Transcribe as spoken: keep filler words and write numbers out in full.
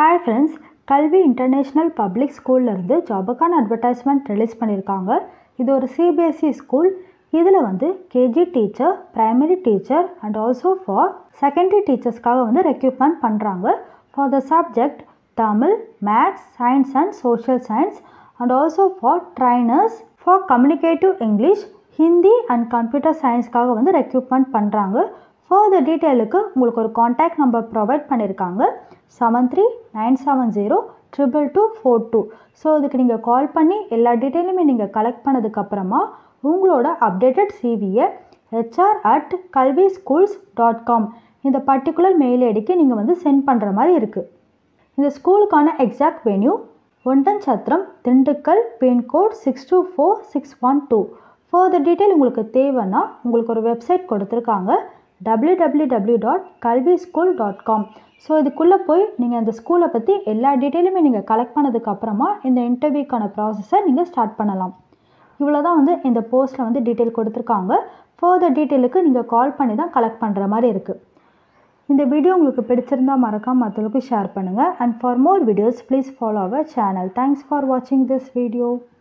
Hi friends, Kalvi International Public School இருந்து ஜாபுக்கான advertisement release பண்ணியிருக்காங்க. இது ஒரு C B S E school. இதில் வந்து K G teacher, primary teacher and also for secondary டீச்சர்ஸ்க்காக வந்து ரெக்ரூட்மெண்ட் பண்ணுறாங்க. For the subject Tamil, maths, science and social science and also for trainers for communicative English, Hindi and computer சயின்ஸ்க்காக வந்து recruitment பண்ணுறாங்க. Further டீட்டெயிலுக்கு உங்களுக்கு ஒரு காண்டாக்ட் நம்பர் ப்ரொவைட் பண்ணியிருக்காங்க, seven three nine seven zero triple two four two. So இதுக்கு நீங்கள் கால் பண்ணி எல்லா டீட்டெயிலுமே நீங்கள் கலெக்ட் பண்ணதுக்கப்புறமா உங்களோட அப்டேட்டட் சிவியை HR at Kalvi schools dot com இந்த பர்டிகுலர் மெயில் ஐடிக்கு நீங்கள் வந்து சென்ட் பண்ணுற மாதிரி இருக்குது. இந்த ஸ்கூலுக்கான exact venue Oddanchatram, Dindigul, pincode six two four six one two. Further detail உங்களுக்கு தேவைன்னா உங்களுக்கு ஒரு வெப்சைட் கொடுத்துருக்காங்க, W W W dot Kalvi school dot com. So இதுக்குள்ளே போய் நீங்கள் அந்த ஸ்கூலை பற்றி எல்லா டீட்டெயிலுமே நீங்கள் கலெக்ட் பண்ணதுக்கப்புறமா இந்த இன்டர்வியூக்கான ப்ராசஸை நீங்கள் ஸ்டார்ட் பண்ணலாம். இவ்வளோ தான் வந்து இந்த போஸ்ட்டில் வந்து டீட்டெயில் கொடுத்துருக்காங்க. ஃபர்தர் டீட்டெயிலுக்கு நீங்கள் கால் பண்ணி தான் கலெக்ட் பண்ணுற மாதிரி இருக்குது. இந்த வீடியோ உங்களுக்கு பிடிச்சிருந்தால் மறக்காம மற்றவங்களுக்கு ஷேர் பண்ணுங்கள். And for more videos please follow our channel. Thanks for வாட்சிங் திஸ் வீடியோ.